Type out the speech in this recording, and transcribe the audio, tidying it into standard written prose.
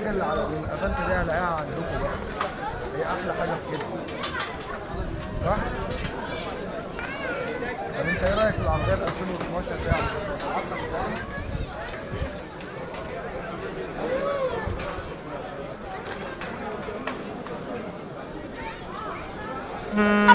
الحاجه اللي على الافنت دي هلاقيها عندكم بقى، هي احلى حاجه في كده، صح؟ طب انت ايه رايك في العربيه ال 2012 دي؟ عندك